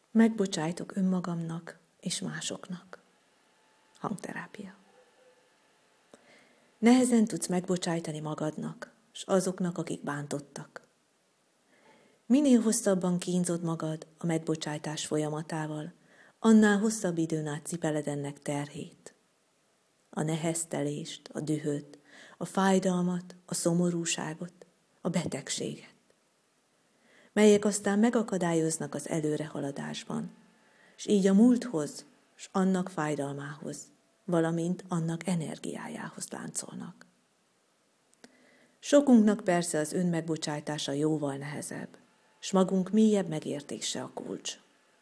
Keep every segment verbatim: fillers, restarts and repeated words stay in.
Megbocsájtok önmagamnak és másoknak. Hangterápia. Nehezen tudsz megbocsájtani magadnak, és azoknak, akik bántottak. Minél hosszabban kínzod magad a megbocsájtás folyamatával, annál hosszabb időn át cipeled ennek terhét. A neheztelést, a dühöt, a fájdalmat, a szomorúságot, a betegséget, melyek aztán megakadályoznak az előrehaladásban, és így a múlthoz, és annak fájdalmához, valamint annak energiájához láncolnak. Sokunknak persze az önmegbocsájtása jóval nehezebb, s magunk mélyebb megértése a kulcs.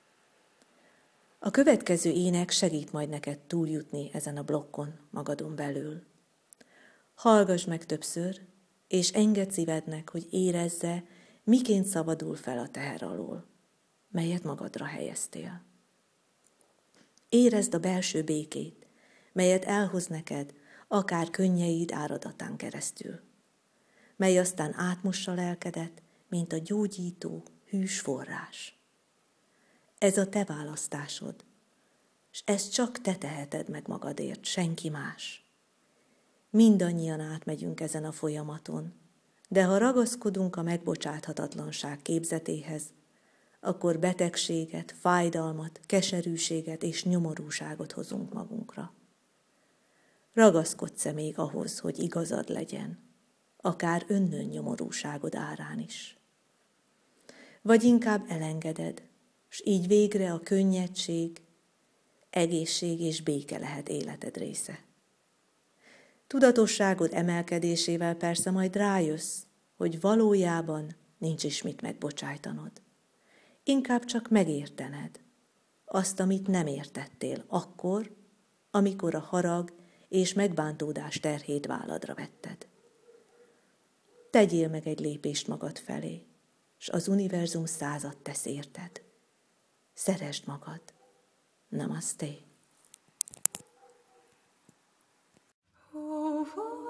A következő ének segít majd neked túljutni ezen a blokkon magadon belül. Hallgass meg többször, és engedd szívednek, hogy érezze, miként szabadul fel a teher alól, melyet magadra helyeztél. Érezd a belső békét, melyet elhoz neked, akár könnyeid áradatán keresztül, mely aztán átmossa lelkedet, mint a gyógyító, hűs forrás. Ez a te választásod, és ezt csak te teheted meg magadért, senki más. Mindannyian átmegyünk ezen a folyamaton, de ha ragaszkodunk a megbocsáthatatlanság képzetéhez, akkor betegséget, fájdalmat, keserűséget és nyomorúságot hozunk magunkra. Ragaszkodsz-e még ahhoz, hogy igazad legyen, akár önnön nyomorúságod árán is? Vagy inkább elengeded, s így végre a könnyedség, egészség és béke lehet életed része. Tudatosságod emelkedésével persze majd rájössz, hogy valójában nincs is mit megbocsájtanod. Inkább csak megértened azt, amit nem értettél akkor, amikor a harag és megbántódás terhét válladra vetted. Tegyél meg egy lépést magad felé, s az univerzum százat tesz érted. Szeresd magad. Namaste. Over